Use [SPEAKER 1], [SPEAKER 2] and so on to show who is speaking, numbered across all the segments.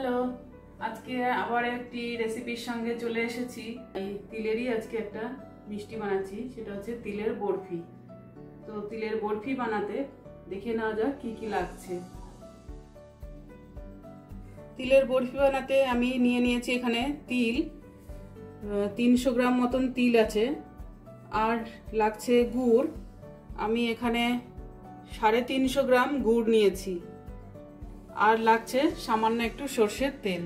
[SPEAKER 1] Hello, আজকে আবার একটি রেসিপির সঙ্গে চলে এসেছি। এই তিলেরই আজকে একটা মিষ্টি বানাচ্ছি, সেটা হচ্ছে তিলের বরফি। তো তিলের বরফি বানাতে দেখে নেওয়া যাক কি কি লাগছে। তিলের বরফি বানাতে আমি নিয়ে নিয়েছি এখানে তিল, 300 গ্রাম মতন তিল আছে। আর লাগছে গুড়, আমি এখানে 350 গ্রাম গুড় নিয়েছি। আর লাগছে সামান্য একটু সরষের তেল।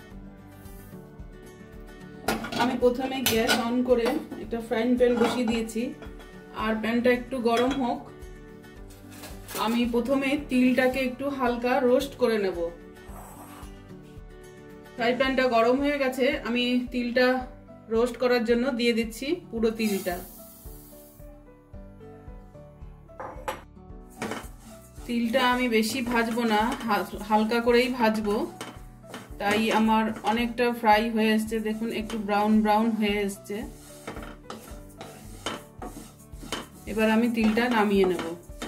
[SPEAKER 1] আমি প্রথমে গ্যাস অন করে একটা ফ্রাইং প্যান বসিয়ে দিয়েছি, আর প্যানটা একটু গরম হোক। আমি প্রথমে তিলটাকে একটু হালকা রোস্ট করে নেব। ফ্রাই প্যানটা গরম হয়ে গেছে, আমি তিলটা রোস্ট করার জন্য দিয়ে দিচ্ছি পুরো তিলটা। তিলটা আমি বেশি ভাজবো না, হালকা করেই ভাজবো, তাই আমার অনেকটা ফ্রাই হয়ে এসছে। দেখুন একটু ব্রাউন ব্রাউন হয়ে এসছে। এবার আমি তিলটা নামিয়ে নেব।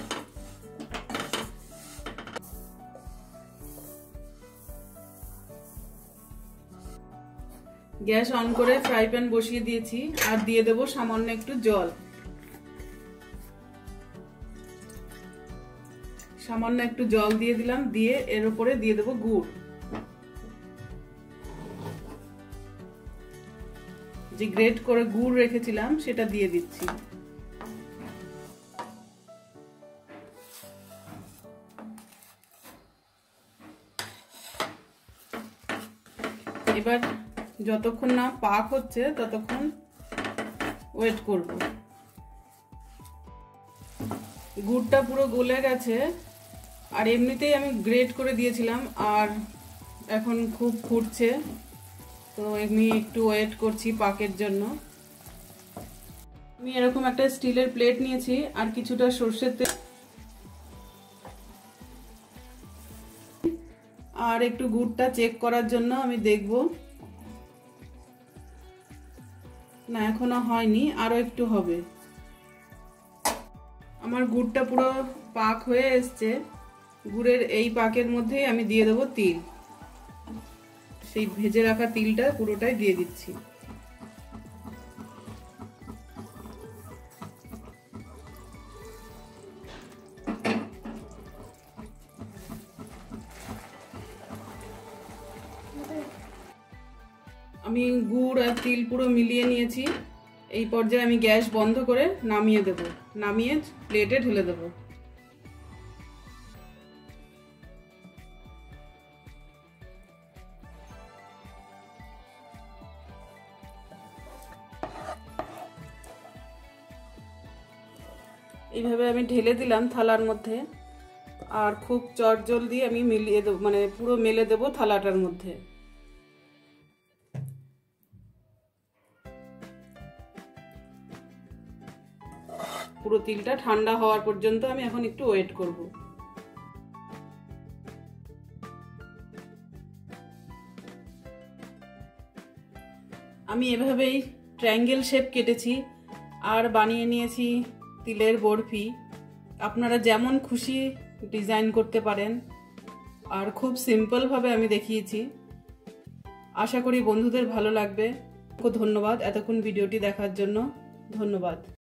[SPEAKER 1] গ্যাস অন করে ফ্রাই প্যান বসিয়ে দিয়েছি, আর দিয়ে দেব সামান্য একটু জল। সামান্য একটু জল দিয়ে দিলাম, দিয়ে এর উপরে দিয়ে দেব গুড়। যে গ্রেট করে গুড় রেখেছিলাম সেটা দিয়ে দিচ্ছি। এবার যতক্ষণ না পাক হচ্ছে ততক্ষণ ওয়েট করব। গুড়টা পুরো গলে গেছে, আর এমনিতেই আমি গ্রেট করে দিয়েছিলাম, আর এখন খুব ফুটছে, তো এমনি একটু ওয়েট করছি পাকের জন্য। আমি এরকম একটা স্টিলের প্লেট নিয়েছি, আর কিছুটা সরষের তেল আর একটু গুড়টা চেক করার জন্য আমি দেখব। না, এখনো হয়নি, আরো একটু হবে। আমার গুড়টা পুরো পাক হয়ে এসছে। গুড়ের এই পাকের মধ্যেই আমি দিয়ে দেবো তিল। সেই ভেজে রাখা তিলটা পুরোটাই দিয়ে দিচ্ছি। আমি গুড় আর তিল পুরো মিলিয়ে নিয়েছি। এই পর্যায়ে আমি গ্যাস বন্ধ করে নামিয়ে দেব, নামিয়ে প্লেটে ঢেলে দেব। এইভাবে আমি ঢেলে দিলাম থালার মধ্যে, আর খুব চটজলদি আমি মিলিয়ে দেবো, মানে পুরো মেলে দেবো থালাটার মধ্যে। পুরো তিলটা ঠান্ডা হওয়ার পর্যন্ত আমি এখন একটু ওয়েট করব। আমি এভাবেই ট্রায়াঙ্গেল শেপ কেটেছি আর বানিয়ে নিয়েছি তিলের বরফি। আপনারা যেমন খুশি ডিজাইন করতে পারেন, আর খুব সিম্পল ভাবে আমি দেখিয়েছি। আশা করি বন্ধুদের ভালো লাগবে। ধন্যবাদ এতক্ষণ ভিডিওটি দেখার জন্য। ধন্যবাদ।